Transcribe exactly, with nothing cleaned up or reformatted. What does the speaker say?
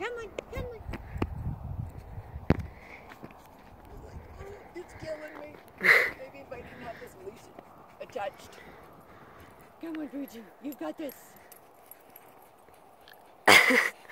Come on, come on. It's killing me. Maybe if I didn't have this leash attached. Come on, Fuji. You've got this.